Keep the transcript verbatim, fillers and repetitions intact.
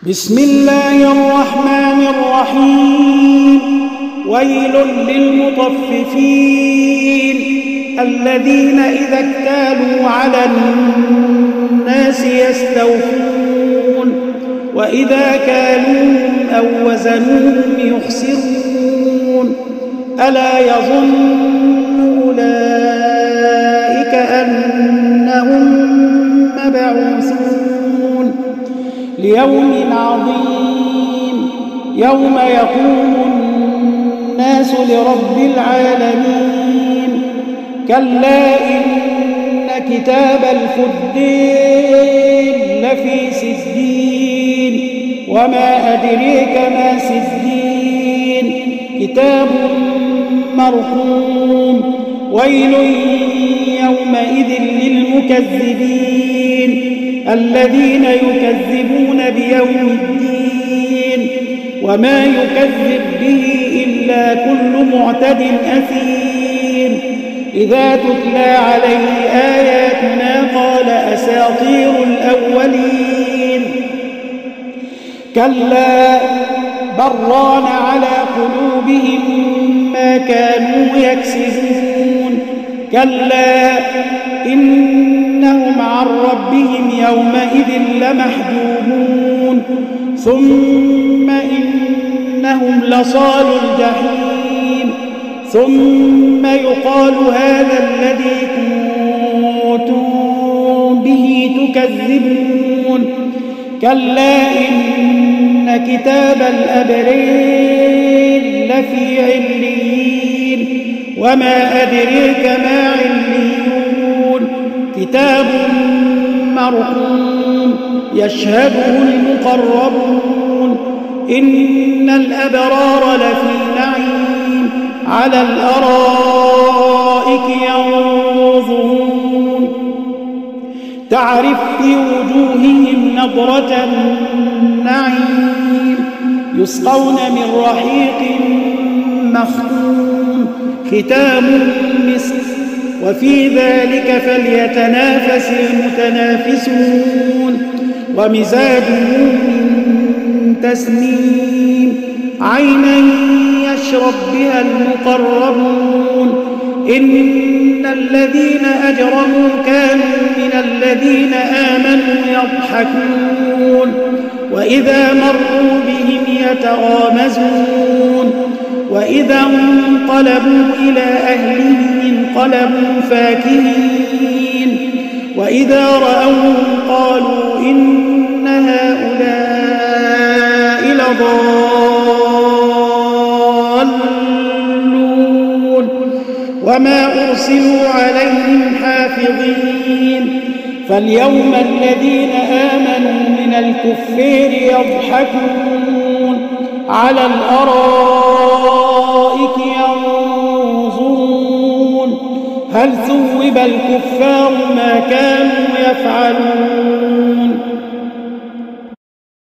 بسم الله الرحمن الرحيم. ويل للمطففين الذين إذا اكتالوا على الناس يستوفون وإذا كالوهم أو وزنوهم يخسرون. ألا يظن أولئك أنهم مبعوثون ليوم عظيم يوم يقوم الناس لرب العالمين. كلا إن كتاب الفجار لفي سجين وما أدريك ما سجين كتاب مرحوم. ويل يومئذ للمكذبين الذين يكذبون بيوم الدين وما يكذب به إلا كل معتد أثيم. إذا تتلى عليه آياتنا قال أساطير الأولين. كلا بران على قلوبهم ما كانوا يكسبون. كلا إنهم عن ربهم يومئذ لمحجوبون ثم إنهم لصال الجحيم ثم يقال هذا الذي كنتم به تكذبون. كلا إن كتاب الأبرار لفي عليين وما أدريك ما عليون كتاب مرحوم يشهده المقربون. إن الأبرار لفي نعيم على الأرائك ينظرون تعرف في وجوههم نضرة النعيم يسقون من رحيق مختوم ختام مسك وفي ذلك فليتنافس المتنافسون. ومزاجه من تسنيم عينا يشرب بها المقربون. إن الذين أجرموا كانوا من الذين آمنوا يضحكون وإذا مروا بهم يتغامزون وإذا انقلبوا إلى أهلهم انقلبوا فاكهين وإذا رأوهم قالوا إن هؤلاء لضالون وما أرسلوا عليهم حافظين. فاليوم الذين آمنوا من الكفار يضحكون على الأرائك ينظرون هل ثوب الكفار ما كانوا يفعلون.